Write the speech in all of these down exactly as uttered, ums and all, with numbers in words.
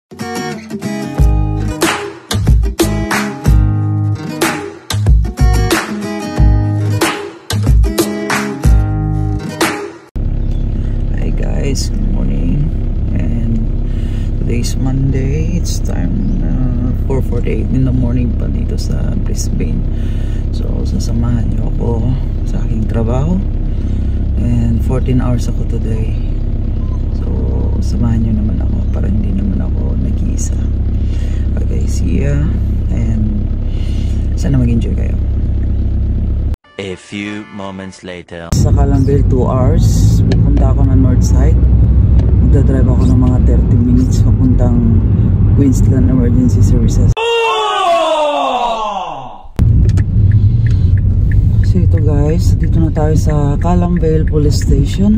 Hi guys, good morning. And today's Monday. It's time uh, four forty-eight in the morning pa dito sa Brisbane. So sasamahan niyo ako sa aking trabaho. And fourteen hours ako today. So samahan niyo naman ako para hindi naman ako nag-iisa. Okay, see ya. And sana mag-enjoy kayo. A few moments later. Sa Calambel, two hours. Pupunta ako ng north side. Magdadrive ako ng mga thirty minutes papuntang Queensland Emergency Services. So ito guys, dito na tayo sa Calambel Police Station.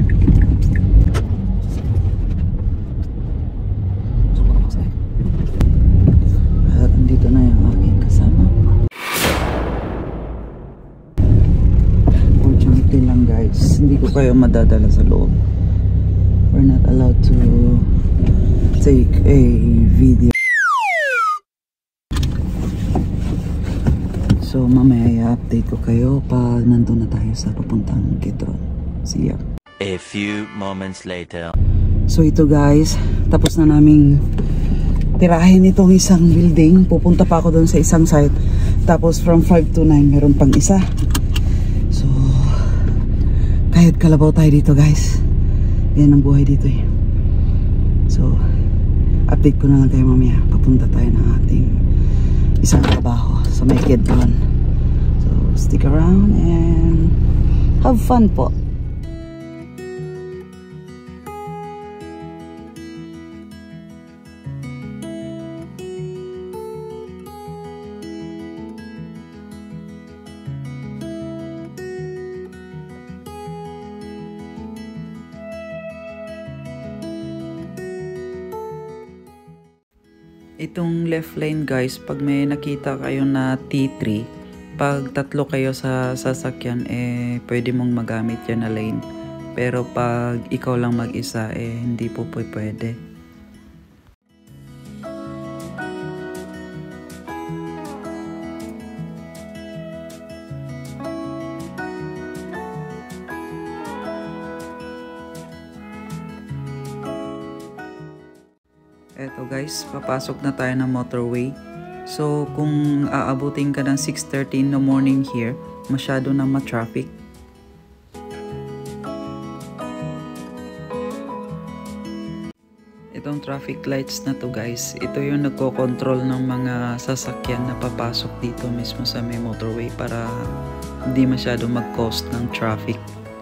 At andito na yung aking kasama. Fortunately lang guys, hindi ko kayo madadala sa loob. We're not allowed to take a video. So mamaya i-update ko kayo pag nandun na tayo sa papuntang Kitron. See ya. A few moments later. So ito guys, tapos na naming tirahin itong isang building. Pupunta pa ako doon sa isang site. Tapos from five to nine meron pang isa. So kahit kalabaw tayo dito guys. Yan ang buhay dito eh. So update ko na lang tayo mamaya. Papunta tayo ng ating isang trabaho sa may Kitron. So stick around and have fun po. Itong left lane guys, pag may nakita kayo na T three, pag tatlo kayo sa sasakyan, eh pwede mong magamit yan na lane. Pero pag ikaw lang mag-isa, eh hindi po po pwede. Eto guys, papasok na tayo ng motorway. So kung aabutin ka ng six thirty in the morning here, masyado na ma-traffic. Itong traffic lights na to guys, ito yung nagko-control ng mga sasakyan na papasok dito mismo sa may motorway para hindi masyado mag-cause ng traffic.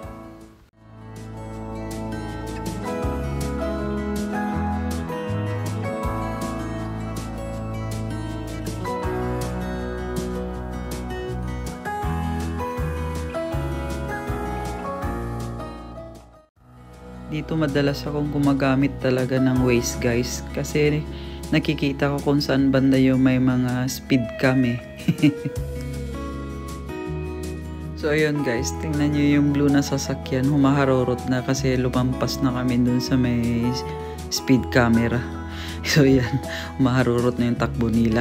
Dito madalas akong gumagamit talaga ng Waze guys kasi nakikita ko kung saan banda yung may mga speed cam eh. So ayun guys, tingnan nyo yung blue na sasakyan, humaharurot na kasi lumampas na kami dun sa may speed camera. So yan, humaharurot na yung takbo nila.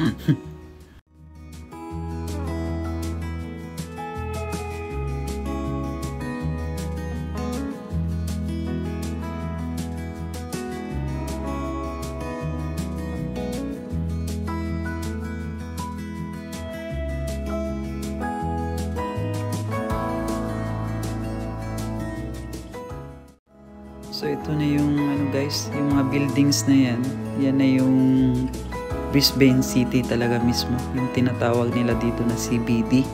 So ito na yung ano guys, yung mga buildings na yan. Yan na yung Brisbane City talaga mismo. Yung tinatawag nila dito na C B D.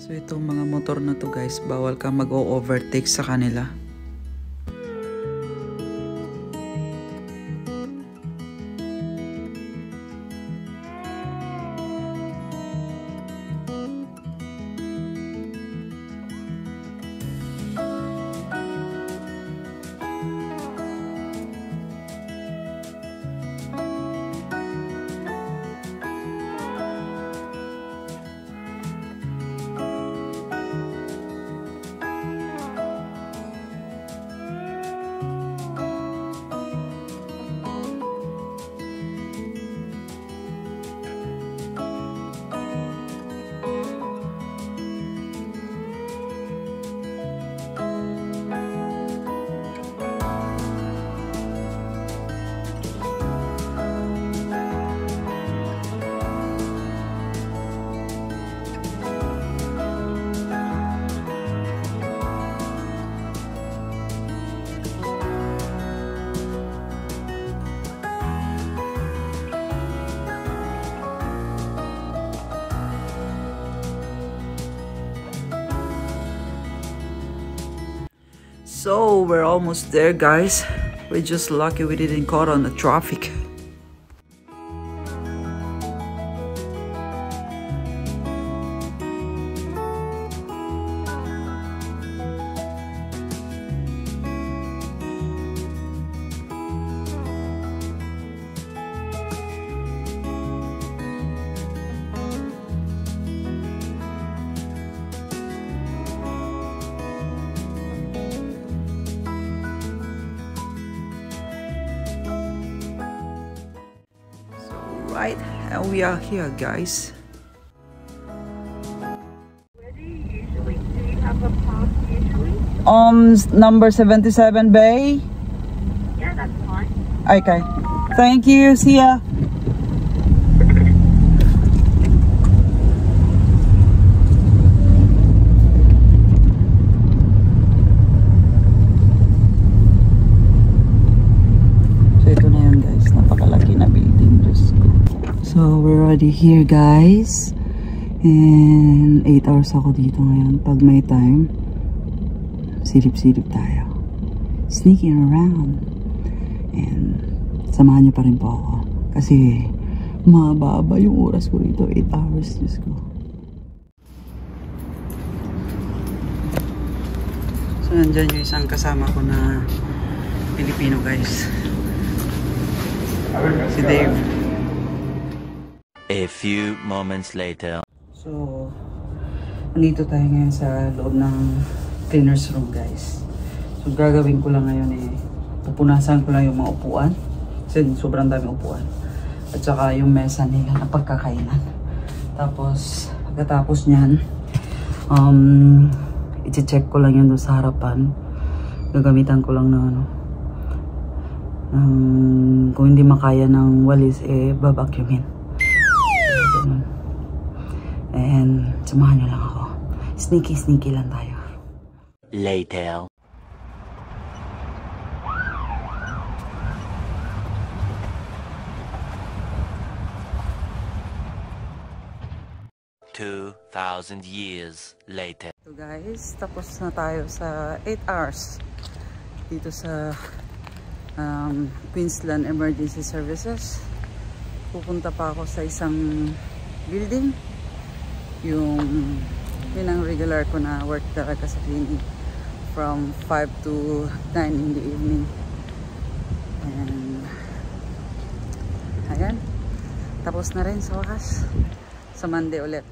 So itong mga motor na to guys, bawal ka mag-o-overtake sa kanila. So we're almost there guys. We're just lucky we didn't caught on the traffic. Right, and we are here, guys. Usually, do you have a pop usually? Um, number seventy-seven Bay. Yeah, that's fine. Okay, thank you. See ya. So we're already here guys, and eight hours ako dito ngayon. Pag may time, silip-silip tayo, sneaking around, and samahan niyo pa rin po ako kasi mababa yung oras ko rito. Eight hours, Diyos ko. So nandyan yung isang kasama ko na Pilipino guys, si Dave. A few moments later. So, nandito tayo ngayon sa loob ng cleaner's room guys. So, gagawin ko lang ngayon eh, pupunasan ko lang yung mga upuan. Kasi sobrang dami upuan. At saka yung mesa nila na pagkakainan. Tapos, pagkatapos nyan, um, i-check ko lang yun doon sa harapan. Gagamitan ko lang na ano, um, kung hindi makaya ng walis, eh, babacuumin. And samahan nyo lang ako. Sneaky sneaky lang tayo. Later. Two thousand years later. So guys, tapos na tayo sa eight hours dito sa um, Queensland Emergency Services. Pupunta pa ako sa isang building. Yung yun ang regular ko na work talaga sa clinic from five to nine in the evening. And ayan, tapos na rin sa wakas, sa Monday ulit.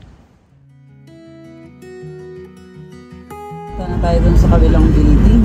Ito na tayo dun sa kabilang building.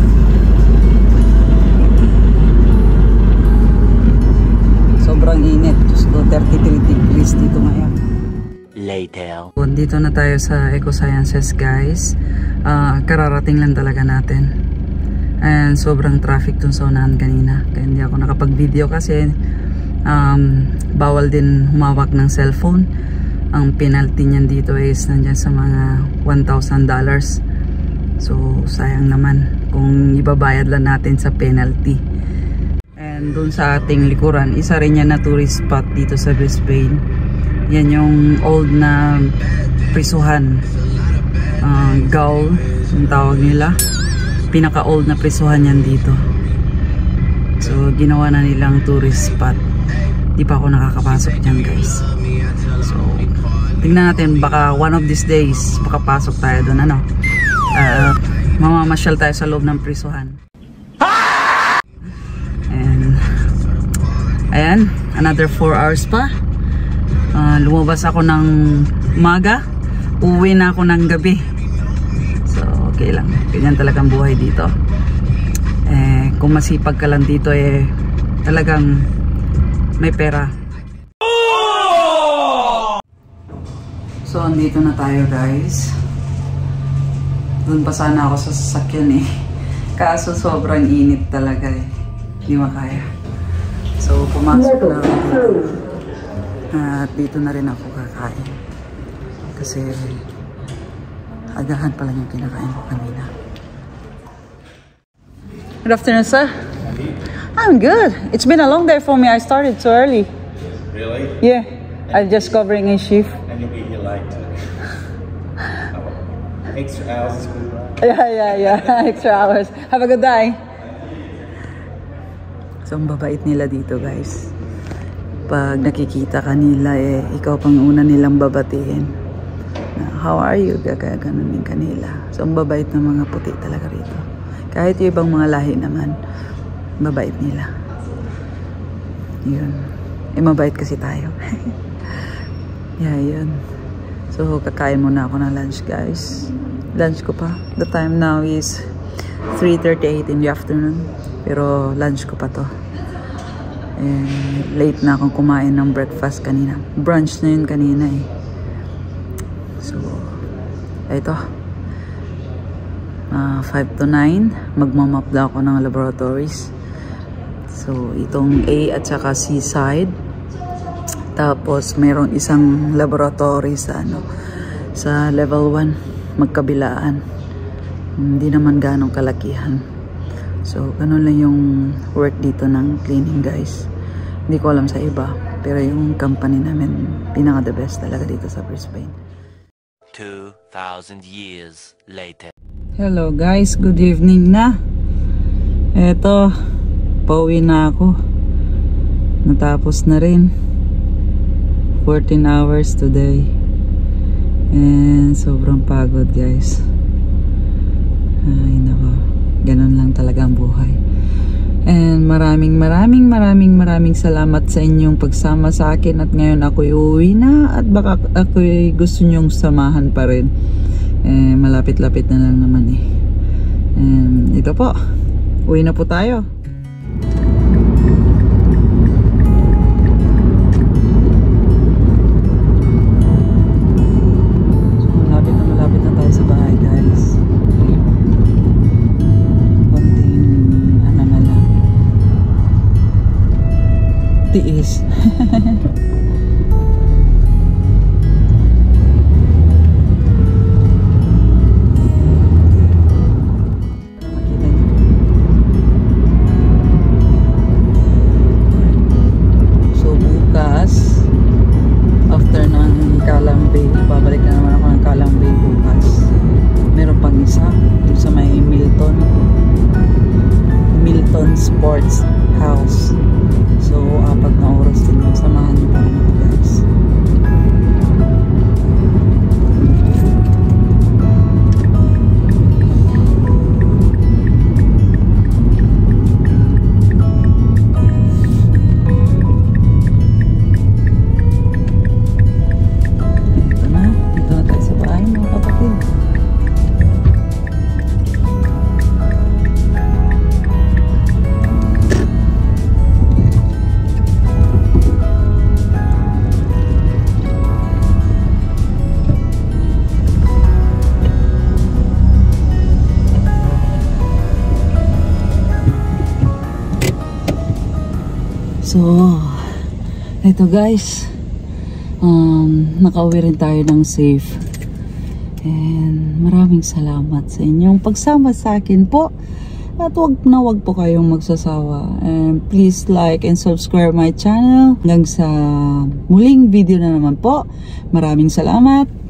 Sobrang init, just go thirty-three degrees dito ngayon. Later. Dito na tayo sa Eco Sciences guys. Uh, kararating lang talaga natin. And sobrang traffic dun sa unahan kanina. Kaya hindi ako nakapag-video kasi um, bawal din humawak ng cellphone. Ang penalty niyan dito is nandyan sa mga one thousand dollars. So sayang naman kung ibabayad lang natin sa penalty. And dun sa ating likuran, isa rin yan na tourist spot dito sa Brisbane. Yan yung old na prisuhan uh, gaol, yung tawag nila. Pinaka-old na prisuhan yan dito. So, ginawa na nilang tourist spot. Di pa ako nakakapasok dyan, guys. So, tingnan natin, baka one of these days, makapasok tayo doon, ano. Uh, mamamasyal tayo sa loob ng prisuhan. And, ayan, another four hours pa. Uh, lumabas ako ng umaga, uwi na ako ng gabi. So okay lang, ganyan talagang buhay dito. Eh, kung masipag ka lang dito, eh talagang may pera. So andito na tayo, guys. Doon pa sana ako sa sasakyan eh, kaso sobrang init talaga eh, hindi makaya. So pumasok na ako dito. At dito na rin ako kakain kasi agahan pala yung kinakain ko kanina. Good afternoon, sir. I'm good. It's been a long day for me. I started so early. Really? Yeah. I'm just covering a shift. And you'll be here late. Extra hours is good, right? Yeah, yeah, yeah. Extra hours. Have a good day. So, ang babait nila dito, guys. Pag nakikita kanila, eh, ikaw pang una nilang babatiin. Na, how are you? Gagaganon din kanila. So, ang babait ng mga puti talaga rito. Kahit yung ibang mga lahi naman, babait nila. Yun. Eh, mabait kasi tayo. Yeah, yun. So, kakain muna ako ng lunch, guys. Lunch ko pa. The time now is three thirty-eight in the afternoon. Pero, lunch ko pa to. And late na akong kumain ng breakfast kanina. Brunch na yun kanina eh. So, ito. Uh, five to nine. Magmamap daw ako ng laboratories. So, itong A at saka C side. Tapos, mayroong isang laboratory sa ano, sa level one. Magkabilaan. Hindi naman ganong kalakihan. So, ganun lang yung work dito ng cleaning, guys. Hindi ko alam sa iba. Pero yung company namin, pinaka the best talaga dito sa Brisbane. two thousand years later. Hello, guys. Good evening na. Eto, pauwi na ako. Natapos na rin. fourteen hours today. And sobrang pagod, guys. Ay, nako. Ganon lang talaga ang buhay. And maraming maraming maraming maraming salamat sa inyong pagsama sa akin. At ngayon ako'y uwi na. At baka ako'y gusto nyong samahan pa rin. Eh, malapit-lapit na lang naman eh. And ito po. Uwi na po tayo. Tiis. So bukas, after ng Calam Bay, babalik na naman ako ng Calam Bay bukas. Meron pang isa dun sa may Milton Milton Sports House. So, apat na oras din yung samahan niyo pa rin ako, guys. Ito na. Dito na tayo sa bahay, mga kapatid. So, ito guys, um, nakauwi rin tayo ng safe. And maraming salamat sa inyong pagsama sa akin po. At wag na wag po kayong magsasawa. And please like and subscribe my channel. Hanggang sa muling video na naman po. Maraming salamat.